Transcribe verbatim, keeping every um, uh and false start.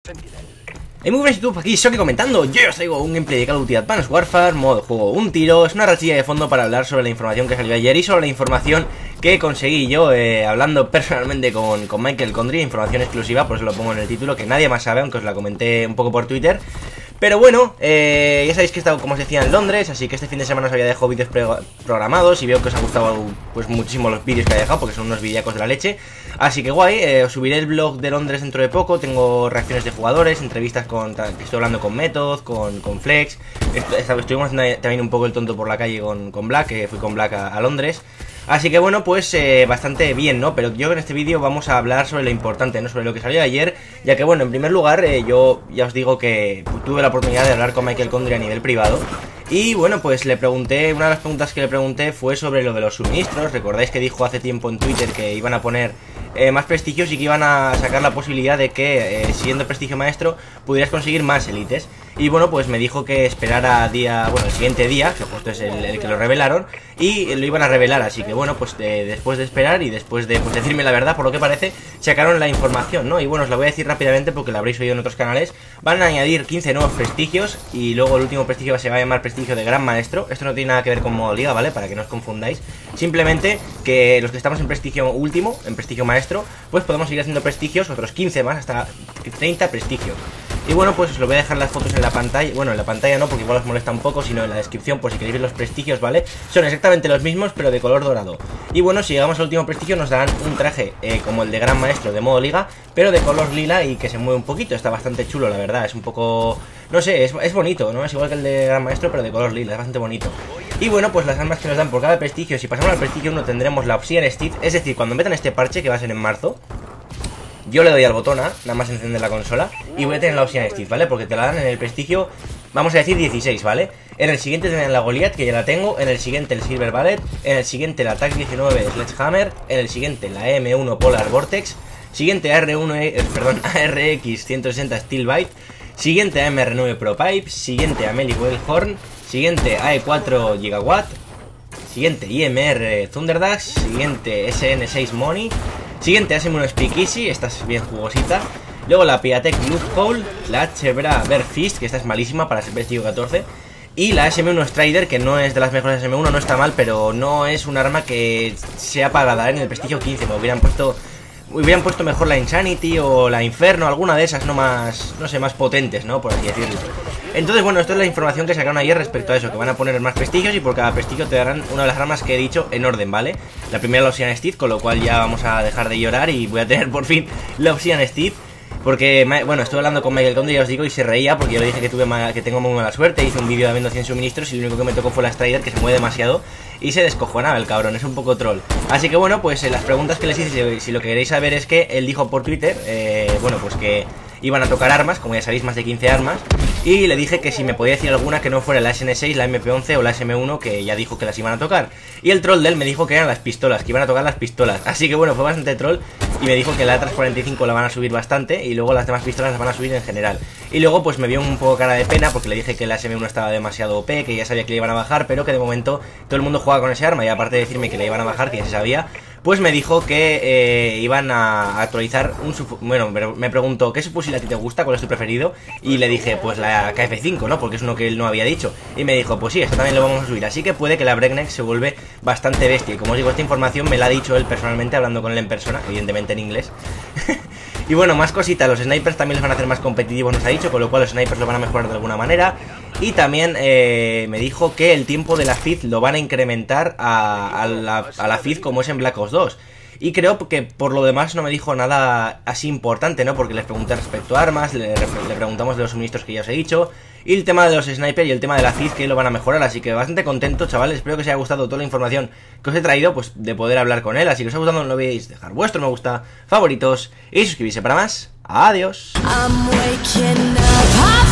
Hey, muy buenas YouTube, aquí Shoki comentando. Yo os traigo un gameplay de Call of Duty Advanced Warfare, modo juego un tiro. Es una rachilla de fondo para hablar sobre la información que salió ayer y sobre la información que conseguí yo eh, hablando personalmente con, con Michael Condry. Información exclusiva, por eso lo pongo en el título, que nadie más sabe, aunque os la comenté un poco por Twitter. Pero bueno, eh, ya sabéis que he estado, como os decía, en Londres, así que este fin de semana os había dejado vídeos programados y veo que os han gustado pues muchísimo los vídeos que he dejado, porque son unos videiacos de la leche. Así que guay, eh, os subiré el blog de Londres dentro de poco, tengo reacciones de jugadores, entrevistas con, que estoy hablando con Method, con, con Flex. Estuvimos haciendo también un poco el tonto por la calle con, con Black, que fui con Black a, a Londres. Así que bueno, pues eh, bastante bien, ¿no? Pero yo en este vídeo vamos a hablar sobre lo importante, ¿no? Sobre lo que salió ayer, ya que bueno, en primer lugar, eh, yo ya os digo que tuve la oportunidad de hablar con Michael Condry a nivel privado. Y bueno, pues le pregunté, una de las preguntas que le pregunté fue sobre lo de los suministros. Recordáis que dijo hace tiempo en Twitter que iban a poner eh, más prestigios y que iban a sacar la posibilidad de que, eh, siendo prestigio maestro, pudieras conseguir más élites. Y bueno, pues me dijo que esperara día, bueno, el siguiente día, que justo es el, el que lo revelaron, y lo iban a revelar. Así que bueno, pues de, después de esperar y después de pues, decirme la verdad, por lo que parece, sacaron la información, ¿no? Y bueno, os la voy a decir rápidamente porque la habréis oído en otros canales. Van a añadir quince nuevos prestigios y luego el último prestigio se va a llamar prestigio de Gran Maestro. Esto no tiene nada que ver con modo liga, ¿vale? Para que no os confundáis. Simplemente que los que estamos en prestigio último, en prestigio maestro, pues podemos seguir haciendo prestigios, otros quince más, hasta treinta prestigios. Y bueno, pues os lo voy a dejar las fotos en la pantalla. Bueno, en la pantalla no, porque igual os molesta un poco, sino en la descripción, por si queréis ver los prestigios, ¿vale? Son exactamente los mismos, pero de color dorado. Y bueno, si llegamos al último prestigio nos darán un traje eh, como el de Gran Maestro de modo liga, pero de color lila y que se mueve un poquito. Está bastante chulo, la verdad, es un poco... No sé, es, es bonito, ¿no? Es igual que el de Gran Maestro, pero de color lila, es bastante bonito. Y bueno, pues las armas que nos dan por cada prestigio, si pasamos al prestigio uno tendremos la Obsidian Steel. Es decir, cuando metan este parche, que va a ser en marzo, yo le doy al botón A, nada más encender la consola, y voy a tener la Obsidian Steel, ¿vale? Porque te la dan en el prestigio, vamos a decir dieciséis, ¿vale? En el siguiente tendrán la Goliath, que ya la tengo. En el siguiente el Silver Bullet. En el siguiente la Tac diecinueve Sledgehammer. En el siguiente la M uno Polar Vortex. Siguiente A R uno, eh, perdón, A R X ciento sesenta Steel Bite. Siguiente A M R nueve Pro Pipe. Siguiente a Melee Horn. Siguiente A E cuatro Gigawatt. Siguiente I M R Thunderdash. Siguiente S N seis Money. Siguiente A S M uno Speakeasy, esta es bien jugosita. Luego la Piatech Loophole, la H B R Bear Fist, que esta es malísima para ser prestigio catorce. Y la S M uno Strider, que no es de las mejores S M uno, no está mal, pero no es un arma que sea para dar en el prestigio quince. Me hubieran puesto, hubieran puesto mejor la Insanity o la Inferno, alguna de esas, no más, no sé, más potentes, ¿no? Por así decirlo. Entonces, bueno, esto es la información que sacaron ayer respecto a eso, que van a poner más prestigios y por cada prestigio te darán una de las armas que he dicho en orden, ¿vale? La primera la Obsidian Steel, con lo cual ya vamos a dejar de llorar y voy a tener por fin la Obsidian Steel. Porque, bueno, estuve hablando con Michael Condry, ya os digo, y se reía porque yo le dije que tuve mala, que tengo muy mala suerte. Hice un vídeo habiendo cien suministros y lo único que me tocó fue la Strider, que se mueve demasiado y se descojonaba el cabrón, es un poco troll. Así que bueno, pues eh, las preguntas que les hice, si, si lo que queréis saber es que él dijo por Twitter, eh, bueno, pues que iban a tocar armas, como ya sabéis, más de quince armas. Y le dije que si me podía decir alguna que no fuera la S N seis, la M P once o la S M uno, que ya dijo que las iban a tocar. Y el troll de él me dijo que eran las pistolas, que iban a tocar las pistolas. Así que bueno, fue bastante troll. Y me dijo que la Atlas cuarenta y cinco la van a subir bastante y luego las demás pistolas las van a subir en general. Y luego pues me vio un poco cara de pena porque le dije que la S M uno estaba demasiado O P, que ya sabía que le iban a bajar, pero que de momento todo el mundo juega con ese arma. Y aparte de decirme que le iban a bajar, que ya se sabía, pues me dijo que eh, iban a actualizar un subfusil. Bueno, me preguntó, ¿qué subfusil a ti te gusta? ¿Cuál es tu preferido? Y le dije, pues la K F cinco, ¿no? Porque es uno que él no había dicho. Y me dijo, pues sí, esto también lo vamos a subir. Así que puede que la Breakneck se vuelve bastante bestia. Y como os digo, esta información me la ha dicho él personalmente, hablando con él en persona, evidentemente en inglés. Y bueno, más cositas, los snipers también los van a hacer más competitivos, nos ha dicho, con lo cual los snipers lo van a mejorar de alguna manera. Y también eh, me dijo que el tiempo de la F I Z lo van a incrementar a, a, la, a la F I Z como es en Black Ops dos. Y creo que por lo demás no me dijo nada así importante, ¿no? Porque les pregunté respecto a armas, le, le preguntamos de los suministros que ya os he dicho, y el tema de los snipers y el tema de la F I Z que lo van a mejorar. Así que bastante contento, chavales. Espero que os haya gustado toda la información que os he traído, pues de poder hablar con él. Así que os ha gustado, no lo olvidéis dejar vuestro me gusta, favoritos y suscribirse para más. Adiós. I'm waking up.